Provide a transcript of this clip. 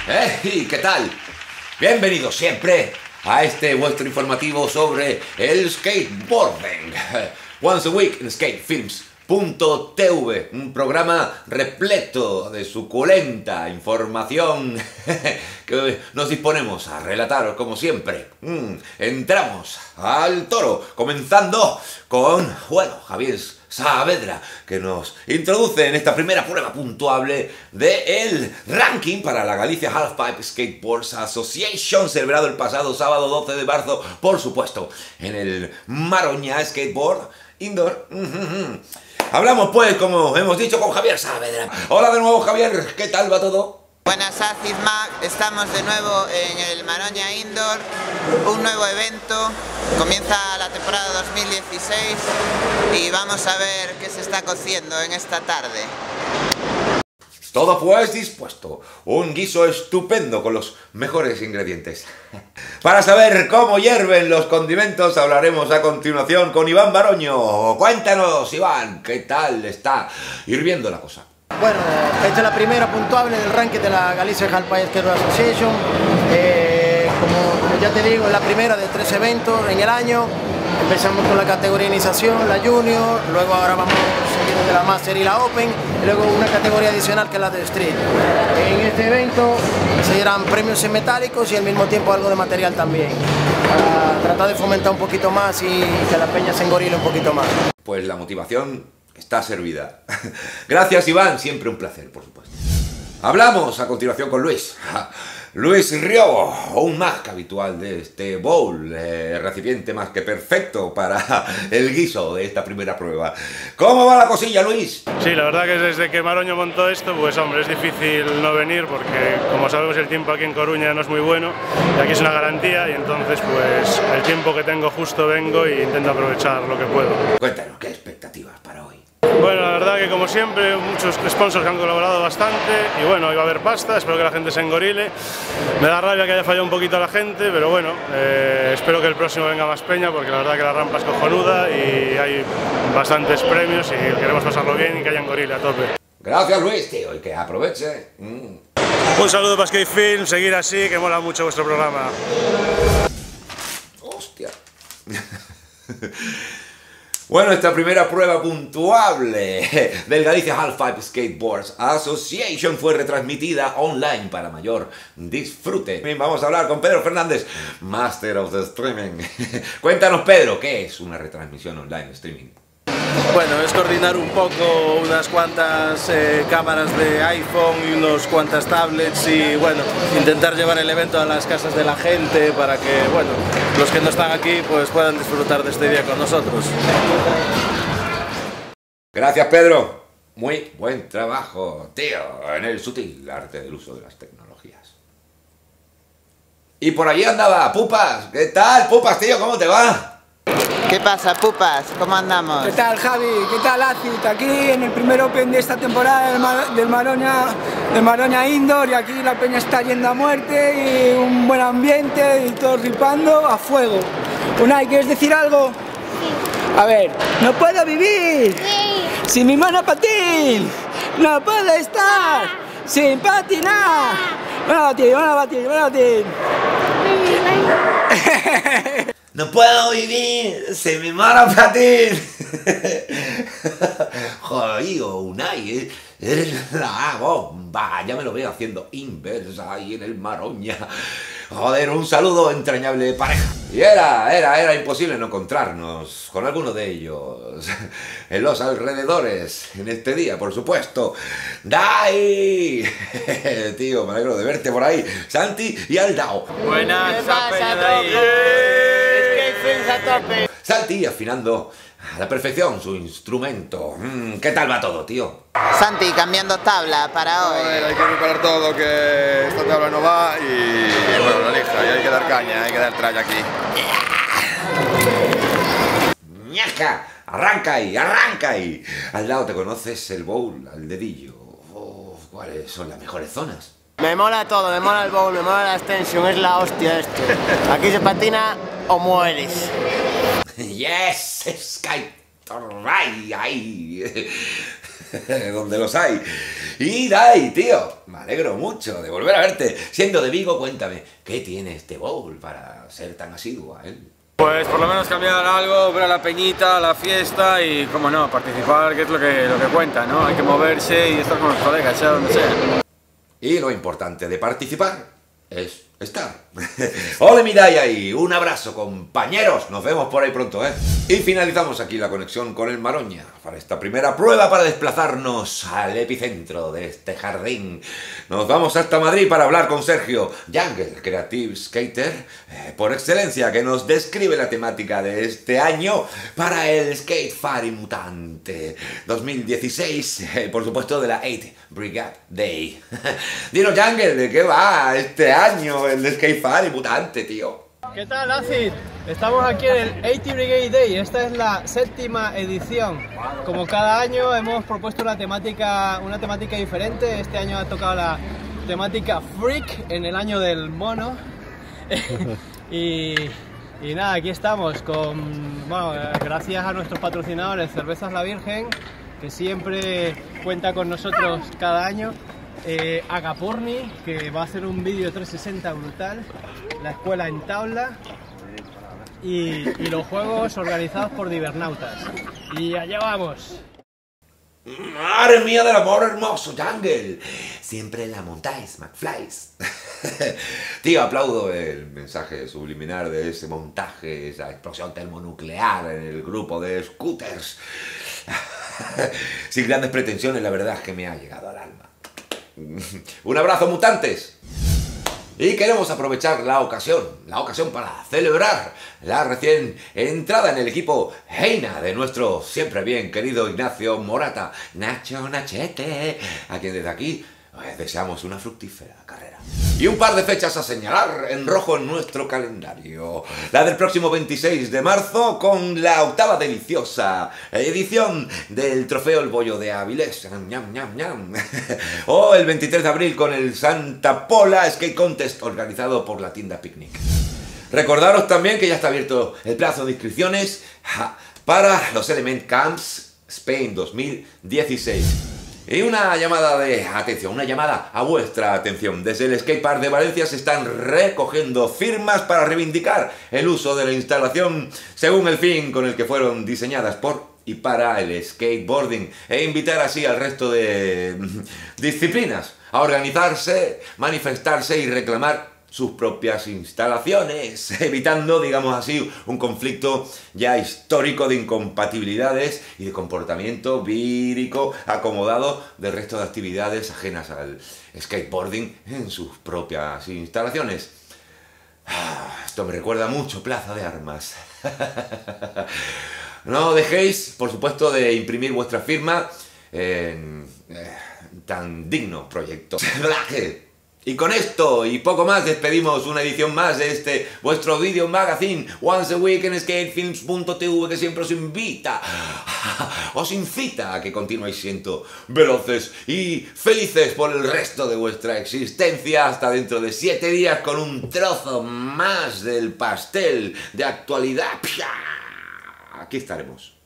¡Hey! ¿Qué tal? Bienvenidos siempre a este vuestro informativo sobre el skateboarding. Once a week en skatefilms.tv, un programa repleto de suculenta información que nos disponemos a relataros como siempre. Entramos al toro, comenzando con, Javier Saavedra, que nos introduce en esta primera prueba puntuable del ranking para la Galicia Halfpipe Skateboards Association, celebrado el pasado sábado 12 de marzo, por supuesto, en el Maroña Skateboard Indoor. Hablamos pues, como hemos dicho, con Javier Saavedra. Hola de nuevo, Javier, ¿qué tal va todo? Buenas, Acid Mag, estamos de nuevo en el Maroña Indoor, un nuevo evento, comienza la temporada 2016 y vamos a ver qué se está cociendo en esta tarde. Todo pues dispuesto, un guiso estupendo con los mejores ingredientes. Para saber cómo hierven los condimentos hablaremos a continuación con Iván Baroño. Cuéntanos, Iván, ¿qué tal está hirviendo la cosa? Bueno, esta es la primera puntuable del ranking de la Galicia Halfpipe Skateboard Association. Como ya te digo, es la primera de 3 eventos en el año. Empezamos con la categoría iniciación, la junior, luego ahora vamos seguido de la master y la open, y luego una categoría adicional que es la de street. En este evento se dirán premios en metálicos y al mismo tiempo algo de material también, para tratar de fomentar un poquito más y que la peña se engorile un poquito más. Pues la motivación está servida. Gracias, Iván, siempre un placer, por supuesto. Hablamos a continuación con Luis. Luis Riobo, un más que habitual de este bowl, recipiente más que perfecto para el guiso de esta primera prueba. ¿Cómo va la cosilla, Luis? Sí, la verdad que desde que Maroño montó esto, pues hombre, es difícil no venir porque, como sabemos, el tiempo aquí en Coruña no es muy bueno y aquí es una garantía y entonces pues el tiempo que tengo justo vengo e intento aprovechar lo que puedo. Cuéntanos, ¿qué expectativas para hoy? Bueno, la verdad que como siempre, muchos sponsors que han colaborado bastante y bueno, hoy va a haber pasta, espero que la gente se engorile. Me da rabia que haya fallado un poquito la gente, pero bueno, espero que el próximo venga más peña porque la verdad que la rampa es cojonuda y hay bastantes premios y queremos pasarlo bien y que haya engorile a tope. Gracias, Luis, tío, y que aproveche. Un saludo para Skate Film, seguir así, que mola mucho vuestro programa. Hostia. Bueno, esta primera prueba puntuable del Galicia Halfpipe Skateboards Association fue retransmitida online para mayor disfrute. Vamos a hablar con Pedro Fernández, Master of the Streaming. Cuéntanos, Pedro, ¿qué es una retransmisión online streaming? Bueno, es coordinar un poco unas cuantas cámaras de iPhone y unas cuantas tablets y bueno, intentar llevar el evento a las casas de la gente para que, bueno, los que no están aquí pues puedan disfrutar de este día con nosotros. Gracias, Pedro. Muy buen trabajo, tío, en el sutil arte del uso de las tecnologías. Y por allí andaba Pupas. ¿Qué tal, Pupas, tío? ¿Cómo te va? ¿Qué pasa, Pupas? ¿Cómo andamos? ¿Qué tal, Javi? ¿Qué tal, Acid? Aquí en el primer Open de esta temporada del Maroña Indoor y aquí la peña está yendo a muerte y un buen ambiente y todos ripando a fuego. Unai, ¿quieres decir algo? Sí. A ver, no puedo vivir sin mi monopatín, no puedo estar sin patinar. Monopatín. No puedo vivir sin mi monopatín. Joder, Unai, eres la bomba. Ya me lo veo haciendo inversa ahí en el Maroña. Joder, un saludo entrañable de pareja. Y era imposible no encontrarnos con alguno de ellos en los alrededores en este día, por supuesto. ¡Dai! Tío, me alegro de verte por ahí. Santi y Aldao. Buenas, ¿Qué pasa, Santi afinando a la perfección su instrumento. ¿Qué tal va todo, tío? Santi, cambiando tabla para A ver, hoy. hay que reparar todo, que esta tabla no va y bueno, la lija, y hay que dar caña, hay que dar tralla aquí. ¡Ñaca! ¡Arranca ahí! ¡Arranca ahí! Al lado te conoces el bowl al dedillo. ¿Cuáles son las mejores zonas? Me mola todo, me mola el bowl, me mola la extension, es la hostia esto. Aquí se patina o mueres. ¡Yes! ¡Sky! ¡Ay! donde los hay. Y Dai, tío, me alegro mucho de volver a verte. Siendo de Vigo, cuéntame, ¿qué tiene este bowl para ser tan asiduo a él? Pues por lo menos cambiar algo, ver a la peñita, la fiesta y, como no, participar, que es lo que cuenta, ¿no? Hay que moverse y estar con los colegas, sea donde sea. Y lo importante de participar es estar. ¡Ole mi Dai ahí! Un abrazo, compañeros. Nos vemos por ahí pronto, ¿eh? Y finalizamos aquí la conexión con el Maroña para esta primera prueba para desplazarnos al epicentro de este jardín. Nos vamos hasta Madrid para hablar con Sergio Jungle, Creative Skater por excelencia, que nos describe la temática de este año para el Skate Fari Mutante 2016, por supuesto de la 8 Brigade Day. Dinos, Jungle, ¿de qué va este año el Skate Fari Mutante, tío? ¿Qué tal, Acid? Estamos aquí en el 80 Brigade Day, esta es la 7ª edición. Como cada año hemos propuesto una temática diferente. Este año ha tocado la temática Freak en el año del mono. y nada, aquí estamos gracias a nuestros patrocinadores Cervezas La Virgen, que siempre cuenta con nosotros cada año. Agapurni, que va a hacer un vídeo 360 brutal, la escuela en tabla y los juegos organizados por Divernautas. Y allá vamos. ¡Madre mía del amor hermoso, Jungle! Siempre la montáis, McFlys. Tío, aplaudo el mensaje subliminal de ese montaje, esa explosión termonuclear en el grupo de scooters. Sin grandes pretensiones, la verdad es que me ha llegado al alma. Un abrazo, mutantes. Y queremos aprovechar la ocasión para celebrar la recién entrada en el equipo Heina de nuestro siempre bien querido Ignacio Morata, Nacho Nachete, a quien desde aquí deseamos una fructífera carrera. Y un par de fechas a señalar en rojo en nuestro calendario. La del próximo 26 de marzo con la 8ª deliciosa edición del Trofeo El Bollo de Avilés. Ñam, ñam, ñam. O el 23 de abril con el Santa Pola Skate Contest organizado por la tienda Picnic. Recordaros también que ya está abierto el plazo de inscripciones para los Element Camps Spain 2016. Y una llamada de atención, una llamada a vuestra atención. Desde el Skatepark de Valencia se están recogiendo firmas para reivindicar el uso de la instalación según el fin con el que fueron diseñadas por y para el skateboarding, e invitar así al resto de disciplinas a organizarse, manifestarse y reclamar sus propias instalaciones, evitando, digamos así, un conflicto ya histórico de incompatibilidades y de comportamiento vírico acomodado del resto de actividades ajenas al skateboarding en sus propias instalaciones. Esto me recuerda mucho Plaza de Armas. No dejéis, por supuesto, de imprimir vuestra firma en tan digno proyecto. Y con esto y poco más despedimos una edición más de este vuestro video magazine Once a Week en skatefilms.tv, que siempre os incita a que continuéis siendo veloces y felices por el resto de vuestra existencia hasta dentro de 7 días con un trozo más del pastel de actualidad. Aquí estaremos.